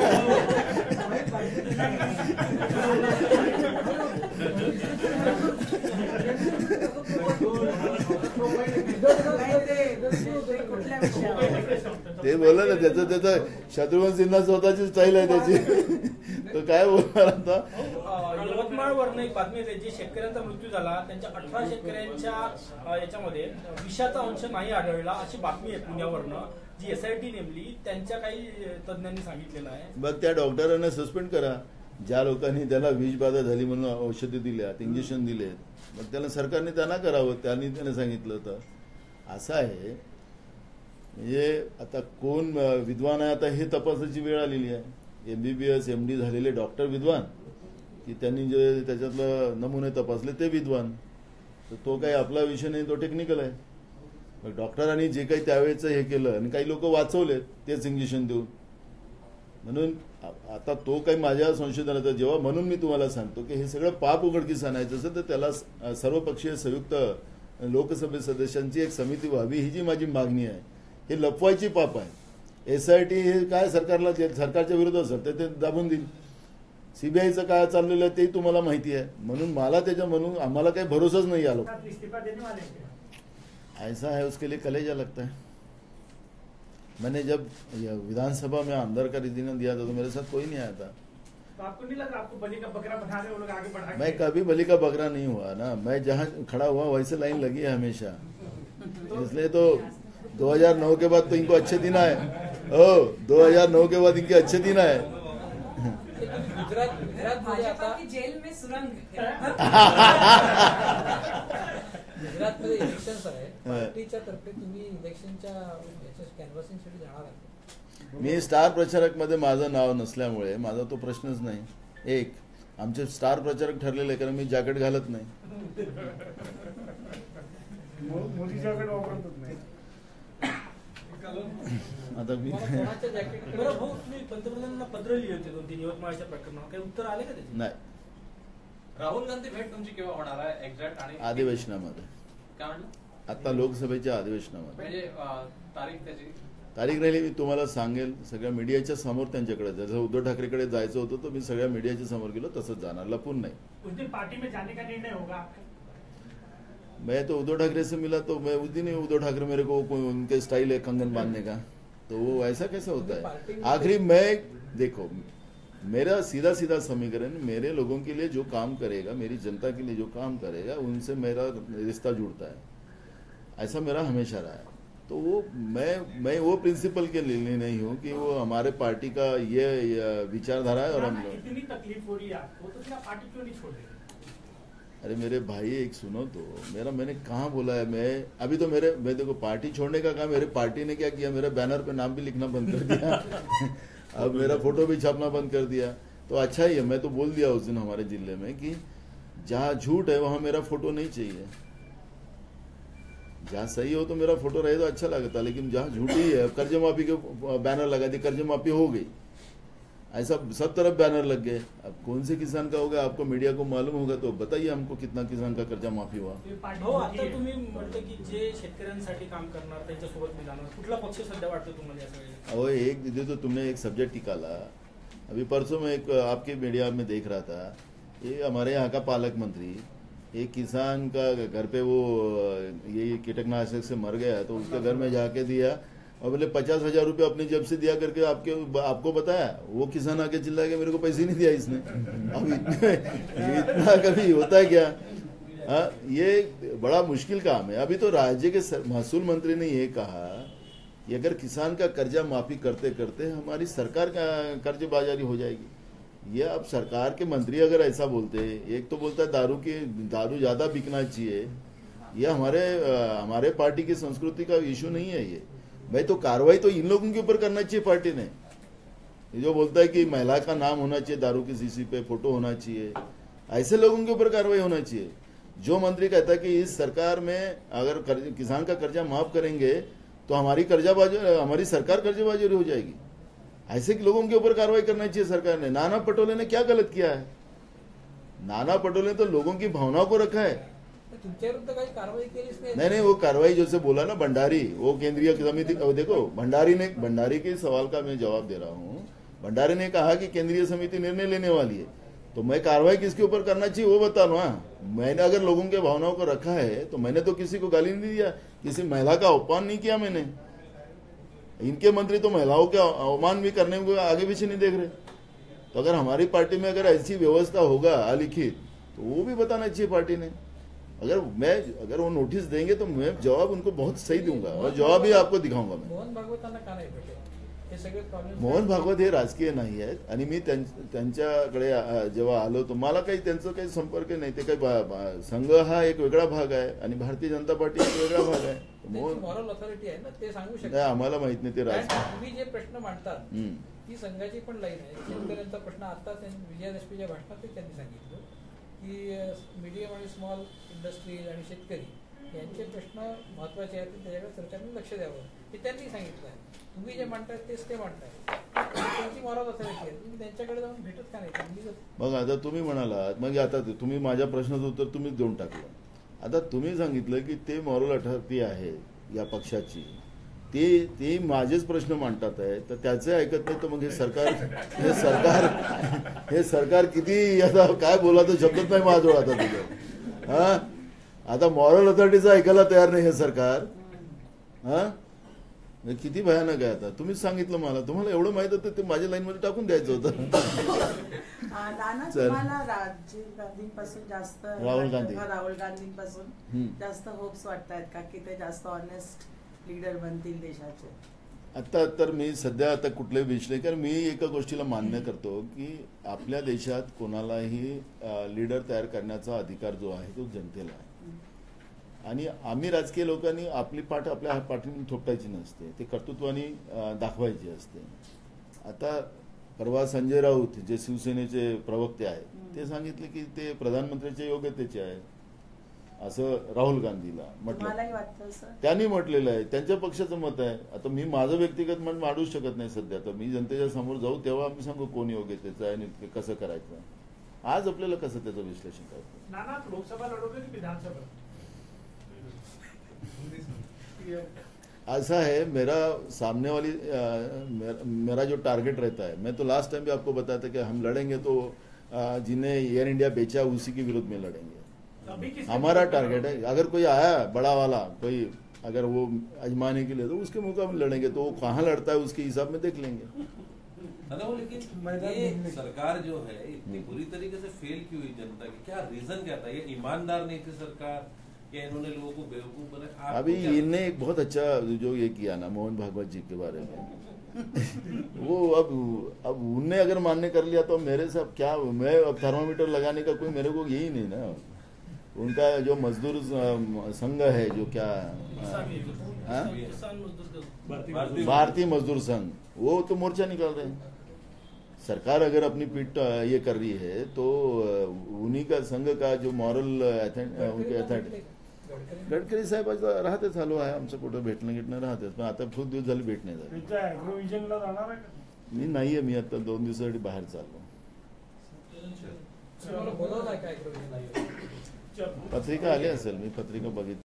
ते बोललं ना, त्याचं शत्रुघ्न सिन्हा स्वतःची स्टाईल आहे त्याची. तो काय बोलणार आता? यवतमाळवरनं एक बातमी आहे, जे शेतकऱ्यांचा मृत्यू झाला त्यांच्या 18 शेतकऱ्यांच्या याच्यामध्ये विषाचा अंश नाही आढळला अशी बातमी आहे पुण्यावरनं, जी SIT नेमली त्यांच्या काही तज्ञांनी सांगितलेलं आहे. बघ त्या डॉक्टरांना सस्पेंड करा. ज्या लोकांनी त्याला विषबाधा झाली म्हणून औषधी दिल्यात, इंजेक्शन दिलेत, मग त्याला सरकारने त्यांना करावं. त्याने सांगितलं होतं. असं आहे म्हणजे आता कोण विद्वान आहे आता हे तपासाची वेळ आलेली आहे. MBBS MD झालेले डॉक्टर विद्वान की त्यांनी जे त्याच्यातलं नमुने तपासले ते विद्वान. तर तो काही आपला विषय नाही, तो टेक्निकल आहे. मग डॉक्टरांनी जे काही त्यावेळेचं हे केलं आणि काही लोक वाचवलेत तेच इंजेक्शन देऊन. म्हणून आता तो काही माझ्या संशोधनाचा जेव्हा, म्हणून मी तुम्हाला सांगतो की हे सगळं पाप उघडकीस आणायचं असेल तर त्याला सर्वपक्षीय संयुक्त लोकसभे सदस्यांची एक समिती व्हावी, ही जी माझी मागणी आहे. हे लपवायची पाप आहे. SIT हे काय सरकारच्या विरोधात असतं ते दाबून देईल. CBIचं काय चाललेलं आहे ते तुम्हाला माहिती आहे. म्हणून मला म्हणून आम्हाला काही भरोसाच नाही आलो. ऐसा है उसके लिए कलेजा लगता है. मैंने जब विधानसभा में अंदर का रिजल्ट दिया था तो मेरे साथ कोई नहीं आया था. तो आपको नहीं लगा आपको बलि का बकरा बना रहे वो लोग आगे बढ़ा? मैं कभी बलि का बकरा नहीं हुआ ना. मैं जहाँ खड़ा हुआ वैसे लाइन लगी है हमेशा. इसलिए तो 2009 के बाद तो इनको अच्छे दिन आए. 2009 के बाद इनके अच्छे दिन आए. गुजरात गुजरातमध्ये भाजपा आता की जेल में सुरंग गुजरातमध्ये इलेक्शन्स आहे, पार्टीच्या तर्फे तुम्ही इलेक्शनच्या कॅनव्हासिंगसाठी जाणार आहात? मी स्टार प्रचारक मध्ये माझं नाव नसल्यामुळे माझा तो प्रश्नच नाही. एक आमचे स्टार प्रचारक ठरलेले कारण मी जॅकेट घालत नाही. मोदी जॅकेट वापरतच नाही. आता मी कोणाच्या जॅकेट बरं भाऊ, तुम्ही पंतप्रधानांना पत्र लिहिले होते 2-3 यवतमाळच्या प्रकरणावर, काही उत्तर आले का त्याचे? नाही. राहुल गांधी भेट तुमची केव्हा होणार आहे एक्झॅक्ट? आणि अधिवेशनामध्ये काय म्हणलं आता लोकसभेच्या अधिवेशनामध्ये म्हणजे तारीख त्याची? तारीख राहिली मी तुम्हाला सांगेल. सगळ्या मीडियाच्या समोर त्यांच्याकडे जसं उद्धव ठाकरेकडे जायचं होतं तर मी सगळ्या मीडियाच्या समोर गेलो, तसंच जाणार, लपून नाही. उस दिन पार्टी में जाने का निर्णय होगा आपका? मैं तो उद्धव ठाकरे से मिला तो मैं उस दिन ही उद्धव ठाकरे मेरे को उनके स्टाइल है कंगन बांधने का, तो वो ऐसा कैसे होता है? आखिरी मैं देखो मेरा सीधा सीधा समीकरण, मेरे लोगों के लिए जो काम करेगा, मेरी जनता के लिए जो काम करेगा, उनसे मेरा रिश्ता जुड़ता है. ऐसा मेरा हमेशा रहा है. तो वो मैं वो प्रिंसिपल के लिए नहीं हूँ कि वो हमारे पार्टी का ये विचारधारा है और हम लोग. इतनी तकलीफ हो रही है आपको तो फिर आप पार्टी क्यों नहीं छोड़ रहे? अरे मेरे भाई एक सुनो तो, मैंने कहाँ बोला है मैं देखो पार्टी छोड़ने का काम मेरे पार्टी ने क्या किया, मेरे बैनर पे नाम भी लिखना बंद कर दिया. अब मेरा फोटो भी छापना बंद कर दिया. तो अच्छा ही है, मैं तो बोल दिया उस दिन हमारे जिले में कि जहाँ झूठ है वहां मेरा फोटो नहीं चाहिए. जहाँ सही हो तो मेरा फोटो रहे तो अच्छा लगता, लेकिन जहाँ झूठी है, कर्ज माफी के बैनर लगा दी, कर्ज माफी हो गई, ऐसा सब तरफ बैनर लग गए. अब कौन से किसान का होगा आपको मीडिया को मालूम होगा तो बताइए हमको कितना किसान का कर्जा माफी हुआ. हो, आता तुम्ही म्हणते की जे शेतकऱ्यांसाठी काम करणार त्यांच्यासोबत मी जाणार, कुठला पक्ष सध्या वाटतो तुम्हाला या सगळ्या? वो एक दीदी तो तुमने एक सब्जेक्ट निकाला. अभी परसों में एक आपके मीडिया में देख रहा था, ये हमारे यहाँ का पालक मंत्री, एक किसान का घर पे वो ये कीटनाशक से मर गया तो उसके घर में जाके दिया और बोले 50,000 रुपये अपनी जेब से दिया करके आपको बताया. वो किसान आके चिल्ला के मेरे को पैसे नहीं दिया इसने. अब इतना कभी होता है क्या? हाँ, ये बड़ा मुश्किल काम है. अभी तो राज्य के महसूल मंत्री ने ये कहा कि अगर किसान का कर्जा माफी करते करते हमारी सरकार का कर्जबाजारी हो जाएगी. ये अब सरकार के मंत्री अगर ऐसा बोलते, एक तो बोलता है दारू ज्यादा बिकना चाहिए, ये हमारे पार्टी की संस्कृति का इशू नहीं है. ये भाई तो कार्रवाई तो इन लोगों के ऊपर करना चाहिए पार्टी ने. ये जो बोलता है कि महिला का नाम होना चाहिए दारू की शीशी पे, फोटो होना चाहिए, ऐसे लोगों के ऊपर कार्रवाई होना चाहिए. जो मंत्री कहता है कि इस सरकार में अगर किसान का कर्जा माफ करेंगे तो हमारी सरकार कर्जबाजारी हो जाएगी, ऐसे लोगों के ऊपर कार्रवाई करना चाहिए सरकार ने. नाना पटोले ने क्या गलत किया है? नाना पटोले ने तो लोगों की भावनाओं को रखा है. तुमच्या विरुद्ध काही कारवाई केलीच नहीं, वो कार्रवाई जैसे बोला ना भंडारी, वो केंद्रीय समिति, देखो भंडारी के सवाल का मैं जवाब दे रहा हूँ. भंडारी ने कहा कि केंद्रीय समिति निर्णय लेने वाली है, तो मैं कार्रवाई किसके ऊपर करना चाहिए वो बता ना. मैंने अगर लोगों के भावनाओं को रखा है तो मैंने तो किसी को गाली नहीं दिया, किसी महिला का अपमान नहीं किया मैंने. इनके मंत्री तो महिलाओं के अवमान भी करने को आगे पीछे नहीं देख रहे. तो अगर हमारी पार्टी में अगर ऐसी व्यवस्था होगा अलिखित तो वो भी बताना चाहिए पार्टी ने. अगर वो नोटिस देंगे तो मैं जवाब उनको बहुत सही दूंगा और जवाब भी आपको दिखाऊंगा. मैं मोहन भागवतांना का नाही भेटे? हे सगळे प्रॉब्लेम. मोहन भागवत हे राजकीय नाही आहेत आणि मी त्यांच्याकडे जेव्हा आलो तर मला काही त्यांचा काही संपर्क नाही. ते काही संघ हा एक वेगळा भाग आहे आणि भारतीय जनता पार्टी एक वेगळा भाग आहे. मॉरल ऑथॉरिटी आहे ना, ते सांगू शकतात. आम्हाला माहित नाही ते राजकीय. तुम्ही जे प्रश्न मांडतात ती संघाची पण लाईन आहे. शेतकऱ्यांचा प्रश्न आता विजया दशमीच्या भाषणात त्यांनी सांगितलं की मीडियम आणि स्मॉल इंडस्ट्रीज आणि शेतकरी यांचे प्रश्न महत्वाचे आहेत, त्याच्याकडे सरकारने लक्ष द्यावं हे त्यांनी सांगितलं आहे. तुम्ही जे म्हणताय तेच ते म्हणताय, त्यांची मॉरल ऑथॉरिटी आहे. तुम्ही त्यांच्याकडे जाऊन भेटत का नाही? मग आता तुम्ही म्हणालात, मग आता तुम्ही माझ्या प्रश्नाचं उत्तर तुम्ही देऊन टाकलं. आता तुम्ही सांगितलं की ते मॉरल अथॉरिटी आहे या पक्षाची, ते माझेच प्रश्न मांडतात आहे, तर त्याचे ऐकत नाही तर मग हे सरकार किती आता काय बोलायचं शब्दच नाही माझ्याजवळ आता तुझं. हा, आता मॉरल अथॉरिटीचं ऐकायला तयार नाही हे सरकार. हा, किती भयानक आहे. आता तुम्हीच सांगितलं मला, तुम्हाला एवढं माहित होतं ते माझ्या लाईन मध्ये टाकून द्यायचं होतं. राजीव गांधींपासून जास्त राहुल गांधींपासून जास्त होप्स वाटतायत का की ते जास्त ऑनेस्ट लीडर बनतील देशाचे? आता तर मी सध्या आता कुठले विश्लेषण मी एका गोष्टीला मान्य करतो की आपल्या देशात कोणालाही लीडर तयार करण्याचा अधिकार जो आहे तो जनतेला आहे आणि आम्ही राजकीय लोकांनी आपली पाठ आपल्या पाठीने थोपटायची नसते, ते कर्तृत्वाने दाखवायची असते. आता परवा संजय राऊत जे शिवसेनेचे प्रवक्ते आहेत ते सांगितले की ते प्रधानमंत्र्यांच्या योग्यतेचे आहेत असं राहुल गांधीला मलाही म्हटलं, वाटतं सर. त्यांनी म्हटलेलं आहे, त्यांच्या पक्षाचं मत आहे. आता मी माझं व्यक्तिगत मत मांडूच शकत नाही सध्या, तर मी जनतेच्या समोर जाऊ तेव्हा आम्ही सांगू कोण योग्यतेचं आहे आणि कसं करायचं. आज आपल्याला कसं त्याचं विश्लेषण करायचं. नाना आप लोकसभा लड़ोगे कि विधानसभा? ऐसा है मेरा सामने वाली मेरा जो टारगेट रहता है, मैं तो लास्ट टाइम भी आपको बताया था कि हम लड़ेंगे तो जिन्हें एयर इंडिया बेचा उसी के विरुद्ध में लड़ेंगे. हमारा टारगेट है अगर कोई आया बड़ा वाला कोई अगर वो अजमाने के लिए तो उसके मुकाबले लड़ेंगे, तो वो कहाँ लड़ता है उसके हिसाब में देख लेंगे. वो लेकिन ये सरकार जो है इतनी बुरी तरीके से फेल क्यों हुई जनता की, क्या रीजन क्या था? ये ईमानदार नहीं थी सरकार या इन्होंने लोगों को बेवकूफ बनाया? अभी इनने एक बहुत अच्छा जो ये किया ना मोहन भागवत जी के बारे में वो अब उनने अगर मान्य कर लिया तो मेरे से अब क्या, मैं अब थर्मामीटर लगाने का कोई मेरे को यही नहीं ना. उनका जो मजदूर संघ है जो क्या भारतीय मजदूर संघ, वो तो मोर्चा निकाल रहे हैं. सरकार अगर अपनी पीठ ये कर रही है तो उन्हीं का संघ का जो मॉरल उनके अथॉरिटी गडकरी साहेब राहते चालू आहे आमचं कुठं भेटणं राहतेच, पण आता खूप दिवस झाले भेटणे झाले. मी नाहीये, मी आता 2 दिवसासाठी बाहेर चाललो. पत्रिका आली असेल, मी पत्रिका बघितली.